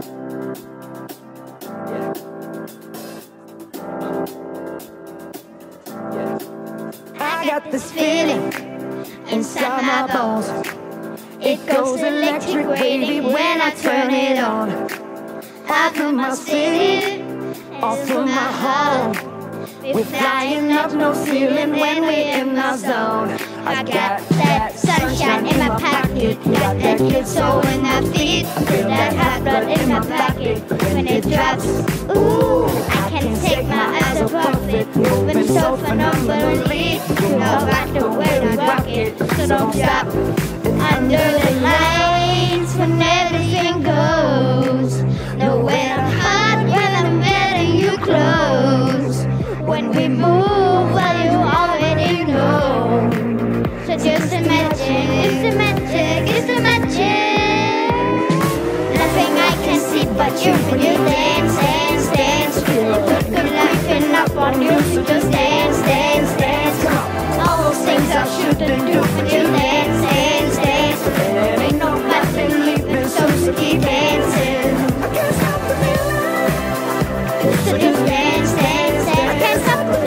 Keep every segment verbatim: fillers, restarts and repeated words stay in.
I got this feeling inside my bones. It goes electric wavy when I turn it on. I feel my city all through my home. We're flying up no ceiling when we're in our zone. I got that sunshine in my pocket, got that good soul in my feet. I feel that hot blood in my pocket when it drops. Ooh, I can't take my eyes off it, moving so phenomenally. You know I like the way we rock it, so don't stop. Under the lights when everything goes. Know when I'm hot, when I'm letting you close. When we move, well you already know. So just imagine, it's the magic, it's the magic. Nothing I can see but you when you dance, dance, dance. Feel a good, good life and up on you, so just dance, dance, dance. Come on, all those things I shouldn't do when you dance, dance, dance. There ain't nobody leaving, so just keep dancing. I can't stop the feeling. So just dance, dance, dance. I can't stop the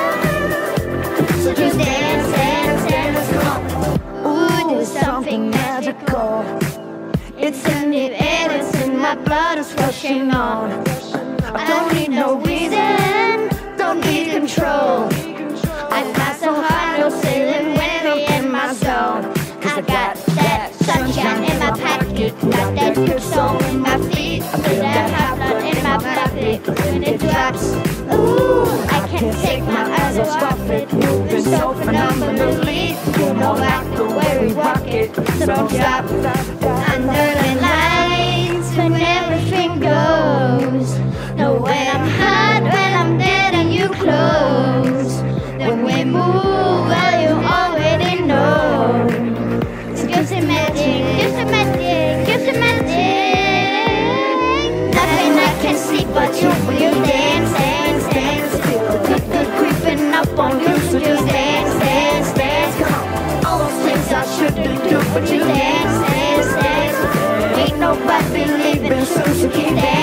feeling. So just dance, dance, dance. Come on. Ooh, there's something magical. It's in the air, it's in my blood, it's rushing on. I don't need no reason, don't need control. I fly so high, no ceiling when I'm in my zone. Cause I got that sunshine in my pocket, got that good soul in my feet. I feel that hot blood in my pocket when it drops. Ooh, I can't take my eyes off it, moving so phenomenally. You know I like the way we rock it, so don't stop. Under the lights when everything goes. Know when I'm hot, when I'm dead and you close. When we move, well you already know. It's just a magic, just a magic, just a magic. Nothing I can see but you when you dance, dance, dance. Feel the good, good creeping up on you, so just dance, dance, dance. Come on, all those things I shouldn't do, but you dance, dance, dance. Ain't nobody leaving, so you keep dancing.